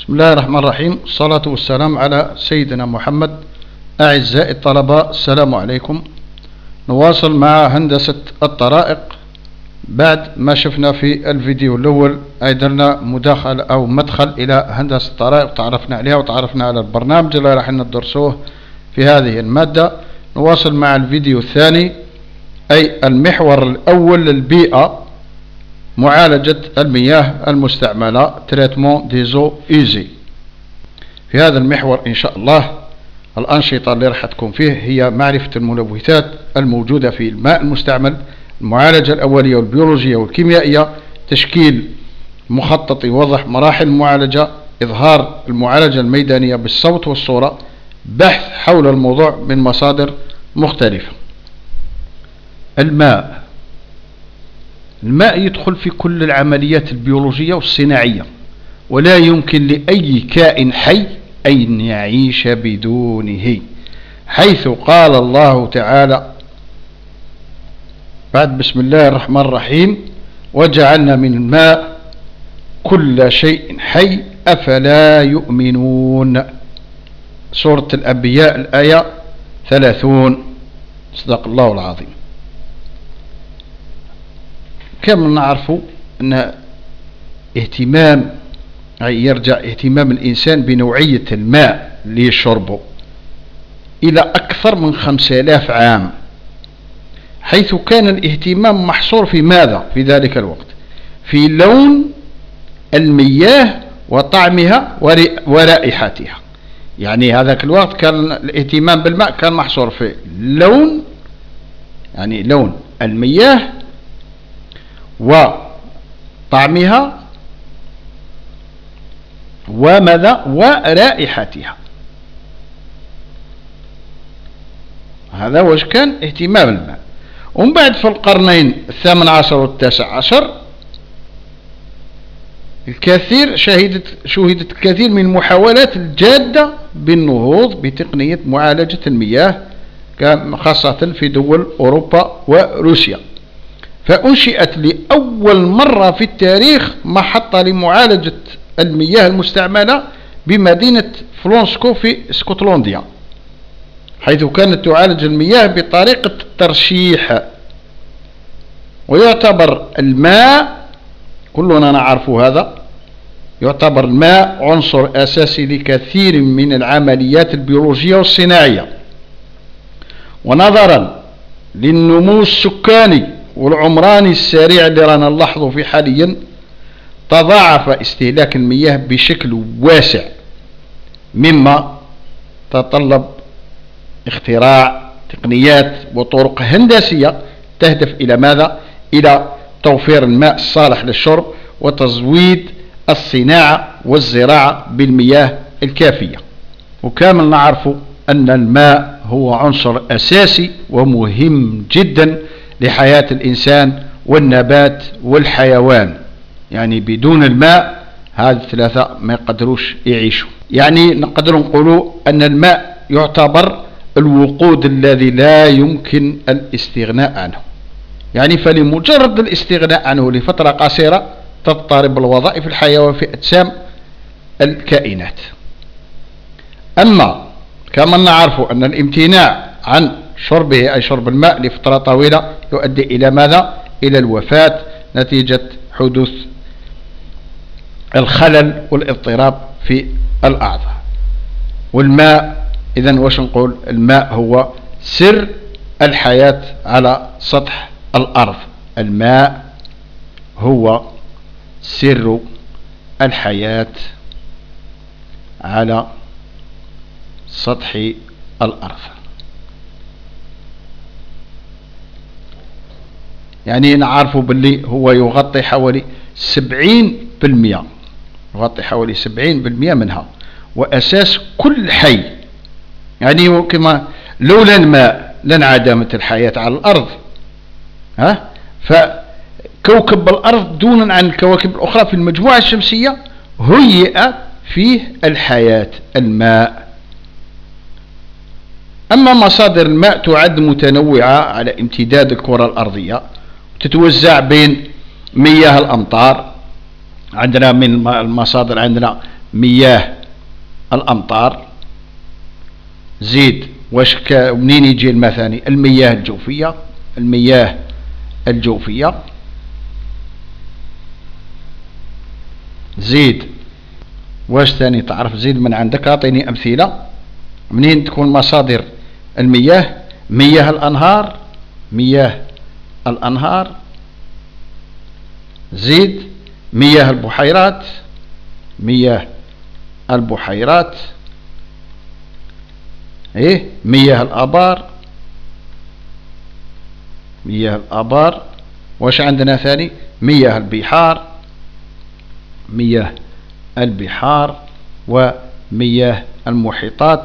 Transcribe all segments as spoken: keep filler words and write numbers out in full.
بسم الله الرحمن الرحيم، الصلاة والسلام على سيدنا محمد. أعزائي الطلبة، السلام عليكم. نواصل مع هندسة الطرائق بعد ما شفنا في الفيديو الأول أيضا مداخل أو مدخل إلى هندسة الطرائق، تعرفنا عليها وتعرفنا على البرنامج اللي راح ندرسوه في هذه المادة. نواصل مع الفيديو الثاني، أي المحور الأول للبيئة، معالجة المياه المستعملة، تريتمون ديزو ايزي. في هذا المحور إن شاء الله الأنشطة اللي راح تكون فيه هي معرفة الملوثات الموجودة في الماء المستعمل، المعالجة الأولية والبيولوجية والكيميائية، تشكيل مخطط يوضح مراحل المعالجة، إظهار المعالجة الميدانية بالصوت والصورة، بحث حول الموضوع من مصادر مختلفة. الماء الماء يدخل في كل العمليات البيولوجية والصناعية، ولا يمكن لأي كائن حي أن يعيش بدونه، حيث قال الله تعالى بعد بسم الله الرحمن الرحيم: وجعلنا من الماء كل شيء حي أفلا يؤمنون. سورة الأنبياء الآية ثلاثون. صدق الله العظيم. كما نعرف أن اهتمام أي يرجع اهتمام الإنسان بنوعية الماء اللي يشربه إلى أكثر من خمسة آلاف عام، حيث كان الاهتمام محصور في ماذا في ذلك الوقت؟ في لون المياه وطعمها ورائحتها. يعني هذاك الوقت كان الاهتمام بالماء كان محصور في لون، يعني لون المياه وطعمها وماذا ورائحتها. هذا وش كان اهتمام الماء. ومن بعد في القرنين الثامن عشر والتاسع عشر الكثير شهدت شهدت الكثير من المحاولات الجادة بالنهوض بتقنية معالجة المياه، خاصة في دول أوروبا وروسيا. فأنشئت لأول مرة في التاريخ محطة لمعالجة المياه المستعملة بمدينة فلونسكو في اسكتلنديا، حيث كانت تعالج المياه بطريقة الترشيح. ويعتبر الماء، كلنا نعرف هذا، يعتبر الماء عنصر أساسي لكثير من العمليات البيولوجية والصناعية. ونظرا للنمو السكاني والعمراني السريع اللي رانا نلاحظه في حاليا، تضاعف استهلاك المياه بشكل واسع، مما تطلب اختراع تقنيات وطرق هندسية تهدف إلى ماذا؟ إلى توفير الماء الصالح للشرب وتزويد الصناعة والزراعة بالمياه الكافية. وكامل نعرف أن الماء هو عنصر أساسي ومهم جدا لحياة الإنسان والنبات والحيوان. يعني بدون الماء هذه الثلاثة ما يقدروش يعيشوا. يعني نقدر نقول أن الماء يعتبر الوقود الذي لا يمكن الاستغناء عنه. يعني فلمجرد الاستغناء عنه لفترة قصيرة تضطرب الوظائف الحيوية في أجسام الكائنات. أما كما نعرف أن الامتناع عن شربه أي شرب الماء لفترة طويلة يؤدي إلى ماذا؟ إلى الوفاة نتيجة حدوث الخلل والاضطراب في الأعضاء. والماء إذن واش نقول؟ الماء هو سر الحياة على سطح الأرض. الماء هو سر الحياة على سطح الأرض. يعني نعرف باللي هو يغطي حوالي سبعين بالمئة يغطي حوالي سبعين بالمئة منها، وأساس كل حي. يعني كما لولا الماء لانعدمت الحياة على الأرض. ها؟ فكوكب الأرض دونا عن الكواكب الأخرى في المجموعة الشمسية هيئ فيه الحياة الماء. أما مصادر الماء تعد متنوعة على امتداد الكرة الأرضية، تتوزع بين مياه الأمطار، عندنا من المصادر عندنا مياه الأمطار. زيد واش منين يجي الماء ثاني؟ المياه الجوفية، المياه الجوفية. زيد واش ثاني تعرف؟ زيد من عندك، أعطيني أمثلة منين تكون مصادر المياه. مياه الأنهار، مياه الأنهار. زيد مياه البحيرات، مياه البحيرات. ايه مياه الآبار، مياه الآبار. واش عندنا ثاني؟ مياه البحار، مياه البحار. ومياه المحيطات،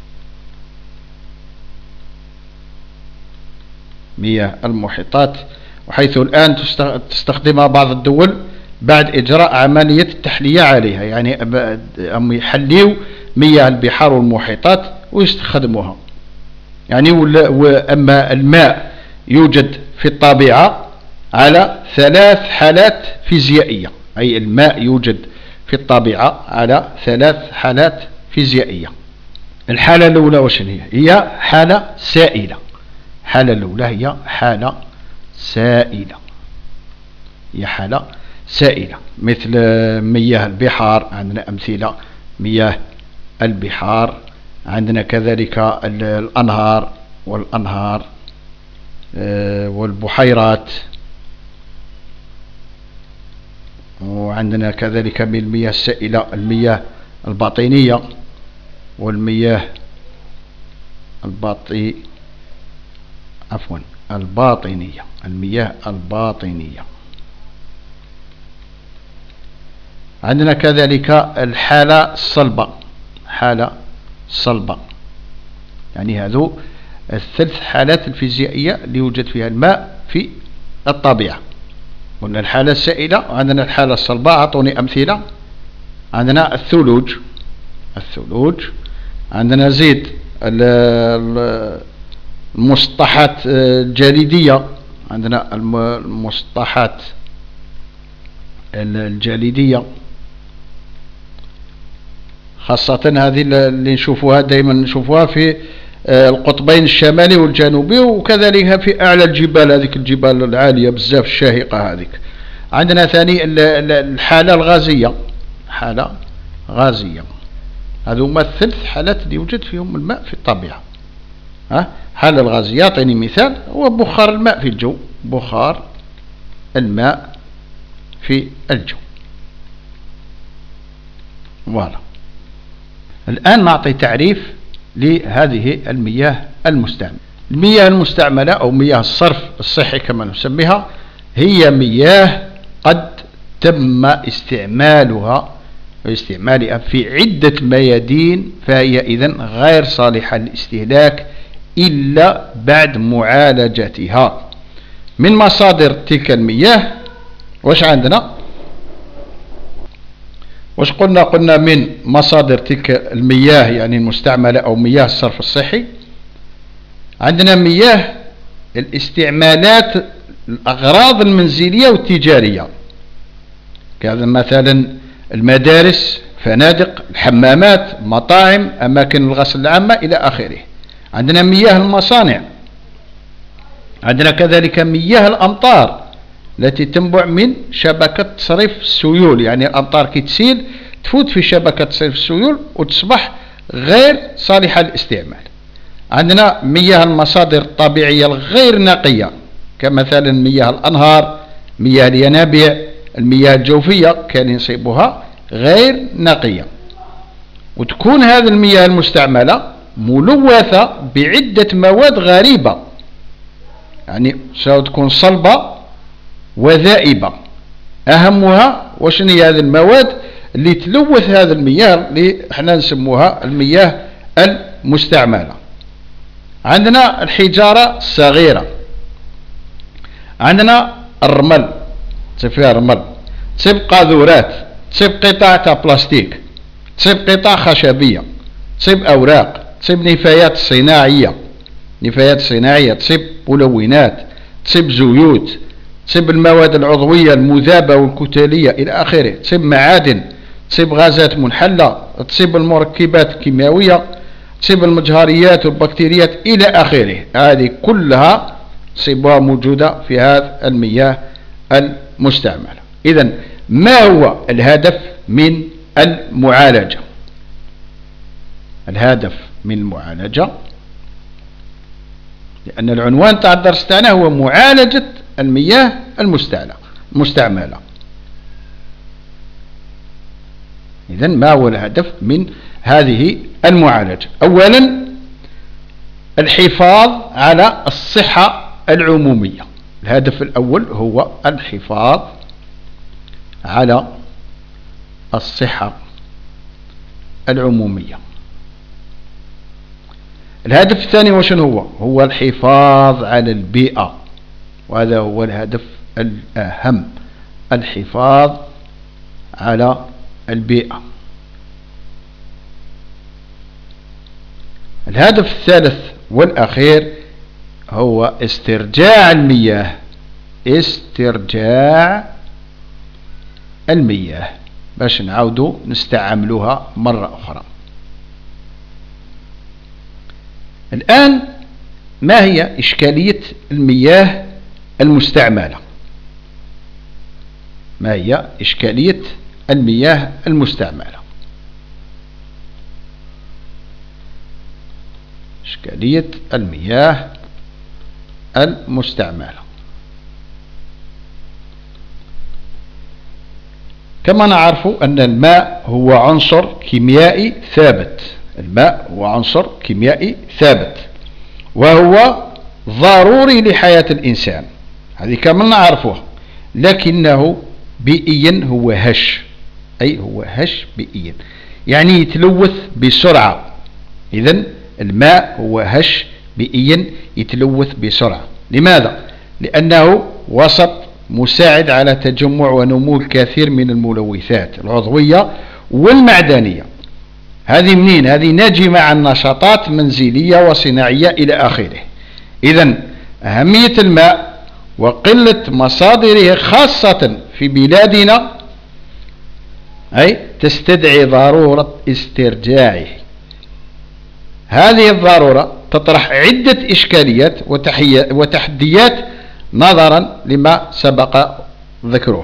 مياه المحيطات. وحيث الآن تستخدمها بعض الدول بعد إجراء عملية التحلية عليها، يعني يحليوا مياه البحار والمحيطات ويستخدموها. يعني وأما الماء يوجد في الطبيعة على ثلاث حالات فيزيائية، أي الماء يوجد في الطبيعة على ثلاث حالات فيزيائية. الحالة الأولى وش هي؟ هي حالة سائلة. الحالة الأولى هي حالة سائلة، هي حالة سائلة مثل مياه البحار. عندنا أمثلة مياه البحار. عندنا كذلك الأنهار والأنهار والبحيرات. وعندنا كذلك من المياه السائلة المياه الباطنية والمياه الباطي عفوا الباطنية، المياه الباطنية. عندنا كذلك الحالة الصلبة، حالة صلبة. يعني هذو الثلاث حالات الفيزيائية اللي يوجد فيها الماء في الطبيعة. قلنا الحالة السائلة، وعندنا الحالة الصلبة. أعطوني أمثلة. عندنا الثلوج، الثلوج. عندنا زيد المسطحات الجليدية، عندنا المسطحات الجليدية، خاصة هذه اللي نشوفوها دائما نشوفوها في القطبين الشمالي والجنوبي، وكذلك في أعلى الجبال، هذيك الجبال العالية بزاف الشاهقة هذيك. عندنا ثاني الحالة الغازية، حالة غازية. هذو هما الثلاث حالات اللي يوجد فيهم الماء في الطبيعة. ها حالة الغازية أعطيني مثال، هو بخار الماء في الجو، بخار الماء في الجو. فوالا. الآن نعطي تعريف لهذه المياه المستعملة. المياه المستعملة أو مياه الصرف الصحي كما نسميها هي مياه قد تم استعمالها واستعمالها في عدة ميادين، فهي إذن غير صالحة للاستهلاك إلا بعد معالجتها. من مصادر تلك المياه واش عندنا؟ واش قلنا؟ قلنا من مصادر تلك المياه يعني المستعملة أو مياه الصرف الصحي عندنا مياه الاستعمالات الأغراض المنزلية والتجارية، كذا مثلا المدارس، فنادق، الحمامات، مطاعم، أماكن الغسل العامة إلى آخره. عندنا مياه المصانع. عندنا كذلك مياه الأمطار التي تنبع من شبكة تصريف السيول، يعني الأمطار كي تسيل تفوت في شبكة تصريف السيول وتصبح غير صالحة للاستعمال. عندنا مياه المصادر الطبيعية الغير نقية كمثلا مياه الأنهار، مياه الينابيع، المياه الجوفية كان يصيبها غير نقية. وتكون هذه المياه المستعملة ملوثة بعدة مواد غريبة، يعني ستكون صلبة وذائبة. أهمها وشن هي هذه المواد اللي تلوث هذه المياه اللي احنا نسموها المياه المستعملة؟ عندنا الحجارة الصغيرة، عندنا الرمل، تصيب فيها رمل، تصيب قاذورات، تصيب قطع تاع بلاستيك، تصيب قطع خشبية، تصيب أوراق، تصيب نفايات صناعية، نفايات صناعية، تصيب ملونات، تصيب زيوت، تصيب المواد العضوية المذابة والكتلية إلى آخره، تصيب معادن، تصيب غازات منحلة، تصيب المركبات الكيميائية، تصيب المجهريات والبكتيريات إلى آخره. هذه كلها تصيبها موجودة في هذه المياه المستعملة. إذن ما هو الهدف من المعالجة؟ الهدف من المعالجة، لأن العنوان تاع الدرس تاعنا هو معالجة المياه المستعملة. إذن ما هو الهدف من هذه المعالجة؟ أولا الحفاظ على الصحة العمومية. الهدف الأول هو الحفاظ على الصحة العمومية. الهدف الثاني وشنو هو؟ هو الحفاظ على البيئة، وهذا هو الهدف الأهم، الحفاظ على البيئة. الهدف الثالث والأخير هو استرجاع المياه، استرجاع المياه باش نعاودوا نستعملوها مرة أخرى. الآن ما هي إشكالية المياه المستعملة؟ ما هي إشكالية المياه المستعملة؟ إشكالية المياه المستعملة كما نعرف أن الماء هو عنصر كيميائي ثابت. الماء هو عنصر كيميائي ثابت وهو ضروري لحياة الإنسان، هذه كما نعرفها، لكنه بيئيا هو هش، أي هو هش بيئيا، يعني يتلوث بسرعة. إذن الماء هو هش بيئيا يتلوث بسرعة. لماذا؟ لأنه وسط مساعد على تجمع ونمو الكثير من الملوثات العضوية والمعدنية. هذه منين؟ هذه ناجمة عن نشاطات منزلية وصناعية إلى آخره. إذن أهمية الماء وقلة مصادره خاصة في بلادنا أي تستدعي ضرورة استرجاعه. هذه الضرورة تطرح عدة إشكاليات وتحديات نظرا لما سبق ذكره.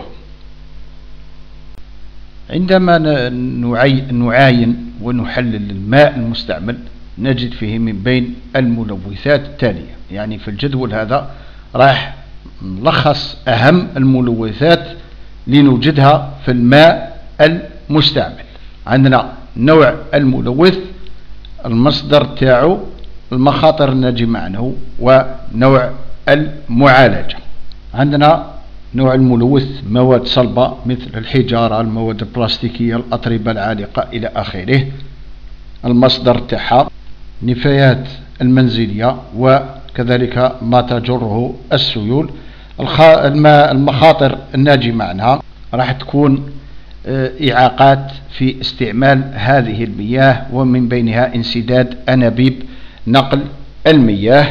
عندما نعاين ونحلل الماء المستعمل نجد فيه من بين الملوثات التالية، يعني في الجدول هذا راح نلخص أهم الملوثات لنوجدها في الماء المستعمل. عندنا نوع الملوث، المصدر تاعو، المخاطر الناجمة عنه، ونوع المعالجة. عندنا نوع الملوث مواد صلبة مثل الحجارة، المواد البلاستيكية، الأطربة العالقة إلى آخره. المصدر تاعها نفايات المنزلية وكذلك ما تجره السيول. المخاطر الناجمة عنها راح تكون إعاقات في استعمال هذه المياه، ومن بينها انسداد أنابيب نقل المياه.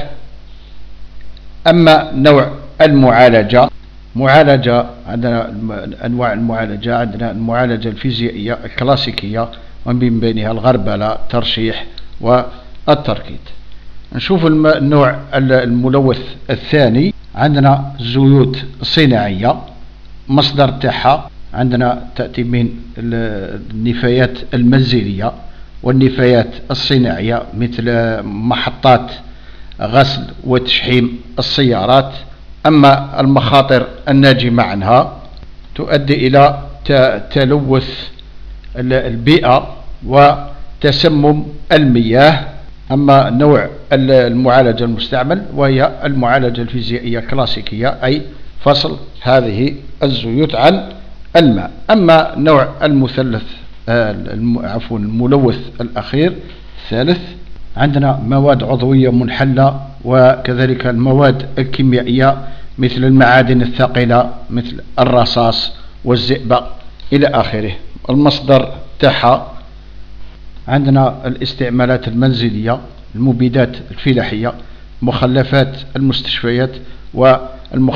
أما نوع المعالجة، معالجة عندنا أنواع المعالجة، عندنا المعالجة الفيزيائية الكلاسيكية ومن بينها الغربلة، ترشيح والتركيد. نشوف النوع الملوث الثاني، عندنا الزيوت الصناعية، مصدر تاعها عندنا تأتي من النفايات المنزلية والنفايات الصناعية مثل محطات غسل وتشحيم السيارات. أما المخاطر الناجمة عنها تؤدي إلى تلوث البيئة وتسمم المياه. أما نوع المعالجة المستعمل وهي المعالجة الفيزيائية الكلاسيكية، أي فصل هذه الزيوت عن الماء. أما نوع المثلث عفوا الملوث الأخير الثالث، عندنا مواد عضوية منحلة وكذلك المواد الكيميائية مثل المعادن الثقيلة مثل الرصاص والزئبق إلى آخره. المصدر تاعها عندنا الاستعمالات المنزلية، المبيدات الفلاحية، مخلفات المستشفيات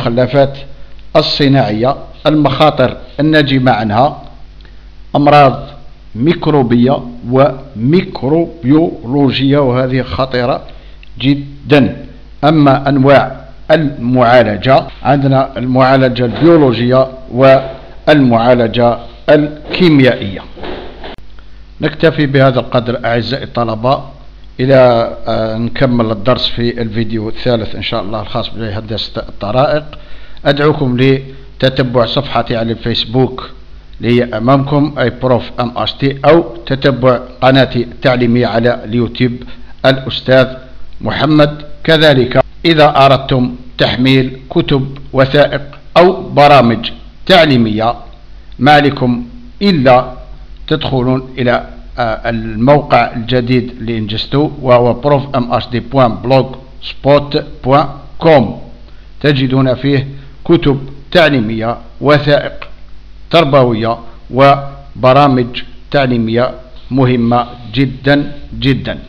والمخلفات الصناعية. المخاطر الناجمة عنها أمراض ميكروبية وميكروبيولوجية، وهذه خطيرة جدا. أما أنواع المعالجة، عندنا المعالجة البيولوجية والمعالجة الكيميائية. نكتفي بهذا القدر أعزائي الطلبة، إلى نكمل الدرس في الفيديو الثالث إن شاء الله الخاص بهندسة الطرائق. أدعوكم لتتبع صفحتي على الفيسبوك اللي هي أمامكم أي بروف أم أس تي، أو تتبع قناتي التعليمية على اليوتيوب الأستاذ محمد. كذلك إذا أردتم تحميل كتب وثائق أو برامج تعليمية، ما عليكم إلا تدخلون إلى الموقع الجديد اللي انجزته، وهو بروف أم أس دي دوت بلوغ سبوت دوت كوم. تجدون فيه كتب تعليمية، وثائق تربوية، وبرامج تعليمية مهمة جدا جدا.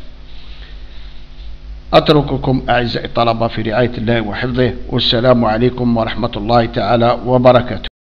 أترككم أعزائي الطلبة في رعاية الله وحفظه، والسلام عليكم ورحمة الله تعالى وبركاته.